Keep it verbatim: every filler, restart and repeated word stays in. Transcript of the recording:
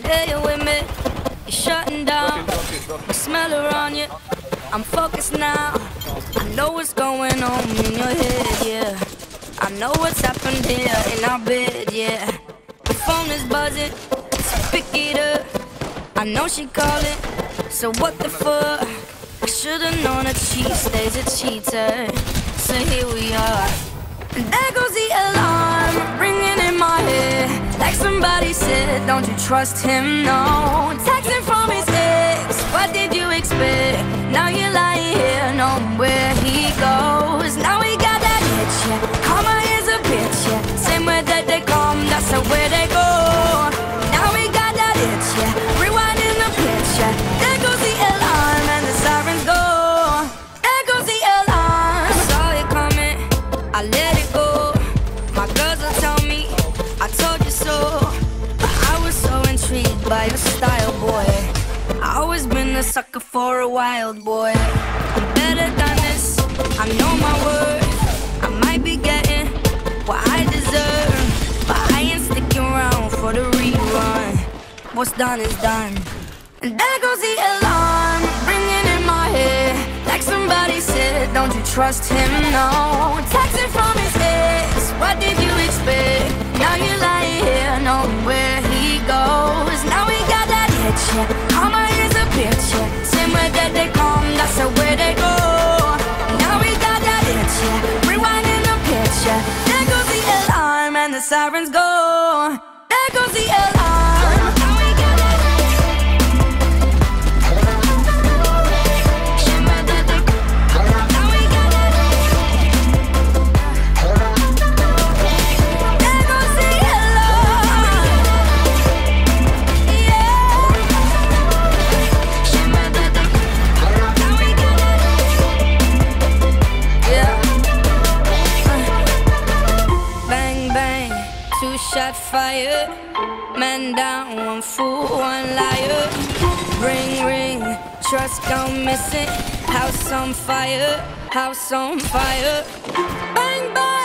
Yeah, you're with me. You're shutting down. I smell her on you. I'm focused now. I know what's going on in your head, yeah. I know what's happened here in our bed, yeah. The phone is buzzing, so pick it up. I know she calling, so what the fuck? I should've known that she stays a cheater. So here we are. And there goes the alarm, ringing in my head. Like somebody said, don't you trust him, no. Texting from his ex, what did you expect? Now you're lying here, knowing where he goes. Now we got that itch, yeah. Karma is a bitch, yeah. Same way that they come, that's the way they go. Now we got that itch, yeah. Rewinding the picture. There goes the alarm and the sirens go. There goes the alarm. I saw it coming, I let it go. My girls will tell me, I told you so. But I was so intrigued by your style, boy. I always been a sucker for a wild boy. I'm better than this, I know my worth. I might be getting what I deserve, but I ain't sticking around for the rerun. What's done is done. And there goes the alarm, ringing in my head. Like somebody said, don't you trust him, no. Texting from his ex, what did you expect? Now you're lying here, knowing where he goes. Now we got that itch, yeah. Karma is a bitch, yeah. Same way that they come, that's the way they go. Now we got that itch, yeah. Rewinding the picture. There goes the alarm and the sirens go. There goes the alarm. Shot fire, man down, one fool, one liar. Ring, ring, trust gone missing. House on fire, house on fire. Bang, bang.